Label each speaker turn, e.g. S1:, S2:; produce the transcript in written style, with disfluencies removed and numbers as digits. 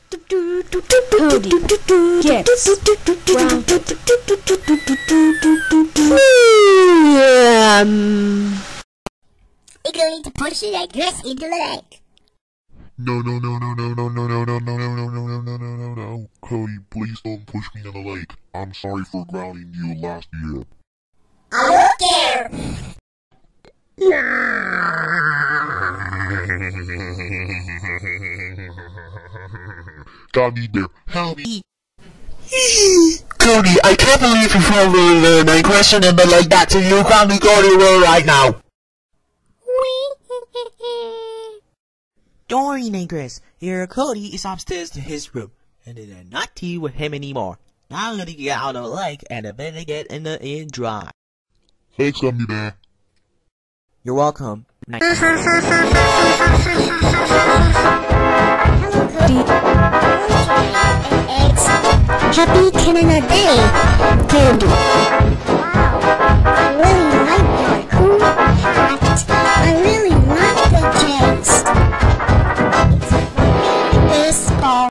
S1: Cody, Grantz,
S2: We're going to push that dress into the lake.
S3: No. Cody, please don't push me in the lake. I'm sorry for drowning you last year.
S2: I don't care.
S3: Got me there. Help me.
S4: Cody, I can't believe you fell over the question in the lake that you can't go to work right now.
S5: Don't worry, Grantz. Here, Cody is upstairs to his room, and they're not tea with him anymore. Now I'm gonna get out of the lake and then get in the air dry.
S3: Thanks, Gummy Bear.
S5: You're welcome. Night.
S2: Hello, Cody. Eggs. Happy Canada Day, Cody.